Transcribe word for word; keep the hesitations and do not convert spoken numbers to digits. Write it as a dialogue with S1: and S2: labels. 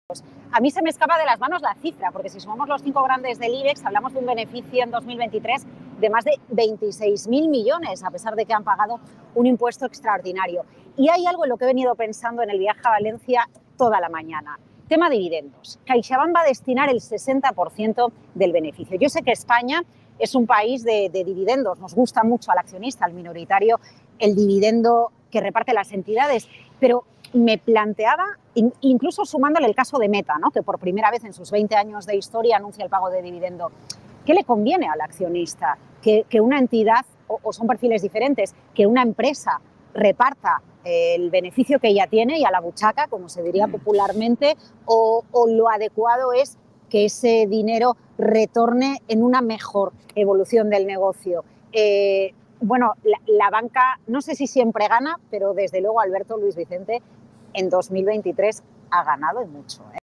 S1: A mí se me escapa de las manos la cifra, porque si sumamos los cinco grandes del IBEX, hablamos de un beneficio en dos mil veintitrés de más de veintiséis mil millones, a pesar de que han pagado un impuesto extraordinario. Y hay algo en lo que he venido pensando en el viaje a Valencia toda la mañana. Tema dividendos. CaixaBank va a destinar el sesenta por ciento del beneficio. Yo sé que España es un país de, de dividendos, nos gusta mucho al accionista, al minoritario, el dividendo que reparte las entidades, pero me planteaba, incluso sumándole el caso de Meta, ¿no?, que por primera vez en sus veinte años de historia anuncia el pago de dividendo, ¿qué le conviene al accionista? Que, que una entidad, o, o son perfiles diferentes, que una empresa reparta el beneficio que ella tiene y a la buchaca, como se diría popularmente, o, o lo adecuado es que ese dinero retorne en una mejor evolución del negocio. Eh, bueno, la, la banca, no sé si siempre gana, pero desde luego Alberto Luis Vicente en dos mil veintitrés ha ganado y mucho, ¿eh?